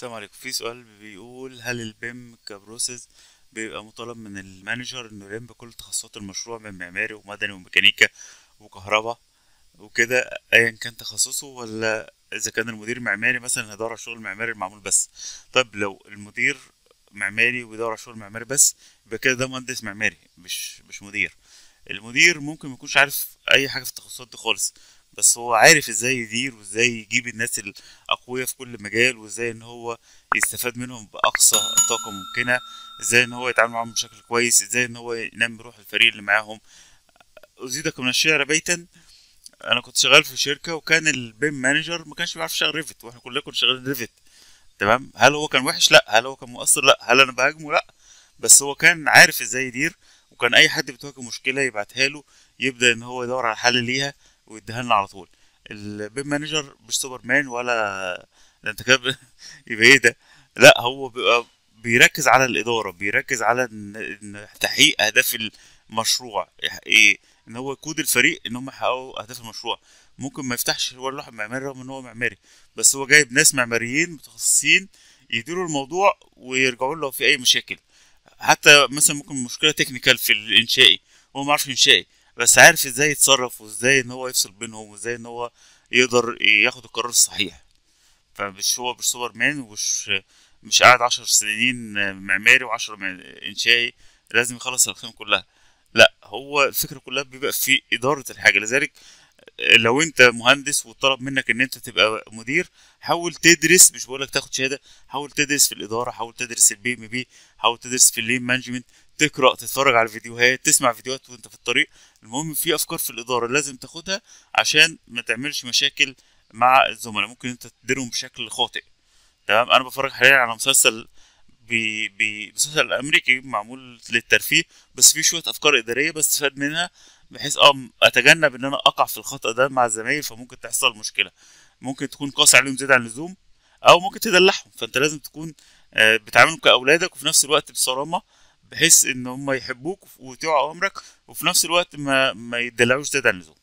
السلام عليكم. في سؤال بيقول: هل البيم كبروسيس بيبقى مطالب من المانجر انه يلم بكل تخصصات المشروع من معماري ومدني وميكانيكا وكهرباء وكده، ايا كان تخصصه، ولا اذا كان المدير معماري مثلا هيدور على الشغل المعماري المعمول بس؟ طيب لو المدير معماري ويدور على الشغل المعماري بس، يبقى كده ده مهندس معماري مش مدير. المدير ممكن ميكونش عارف اي حاجه في التخصصات دي خالص، بس هو عارف ازاي يدير وازاي يجيب الناس الاقوياء في كل مجال، وازاي ان هو يستفاد منهم باقصى طاقه ممكنه، ازاي ان هو يتعامل معاهم بشكل كويس، ازاي ان هو ينمي روح الفريق اللي معاهم. ازيدك من الشعر بيتا: انا كنت شغال في شركه وكان البيم مانجر ما كانش بيعرف يشتغل ريفت، واحنا كلنا كنا شغالين ريفت. تمام؟ هل هو كان وحش؟ لا. هل هو كان مؤثر؟ لا. هل انا بهاجمه؟ لا. بس هو كان عارف ازاي يدير، وكان اي حد بتواجه مشكله يبعتها له، يبدا ان هو يدور على حل ليها ويديها لنا على طول. البيم مانجر مش سوبر مان ولا ده انت كده يبقى ايه ده؟ لا، هو بيبقى بيركز على الاداره، بيركز على إن تحقيق اهداف المشروع. ايه؟ ان هو يقود الفريق ان هم يحققوا اهداف المشروع. ممكن ما يفتحش ولا واحد معماري رغم ان هو معماري، بس هو جايب ناس معماريين متخصصين يديروا الموضوع ويرجعوا له لو في اي مشاكل. حتى مثلا ممكن مشكله تكنيكال في الانشائي، هو ما يعرفش انشائي، بس عارف ازاي يتصرف وازاي ان هو يفصل بينهم وازاي ان هو يقدر ياخد القرار الصحيح. فمش هو مش سوبر مان، مش قاعد 10 سنين معماري انشائي لازم يخلص الخدمة كلها. لا، هو الفكرة كلها بيبقى في إدارة الحاجة. لذلك لو انت مهندس وطلب منك ان انت تبقى مدير، حاول تدرس، مش بقولك تاخد شهادة، حاول تدرس في الإدارة، حاول تدرس البي ام بي، حاول تدرس في اللين مانجمنت، تقرأ، تتفرج على فيديوهات، تسمع فيديوهات وانت في الطريق. المهم في أفكار في الإدارة لازم تاخدها عشان ما تعملش مشاكل مع الزملاء، ممكن انت تديرهم بشكل خاطئ. تمام؟ انا بفرج حاليا على مسلسل مسلسل امريكي معمول للترفيه، بس فيه شويه افكار اداريه بستفاد منها، بحيث اتجنب ان انا اقع في الخطأ ده مع الزمايل، فممكن تحصل مشكله. ممكن تكون قاسي عليهم زياده عن اللزوم، او ممكن تدلعهم، فانت لازم تكون بتعاملهم كاولادك وفي نفس الوقت بصرامه، بحيث ان هم يحبوك ويطيعوا امرك، وفي نفس الوقت ما يدلعوش زياده عن اللزوم.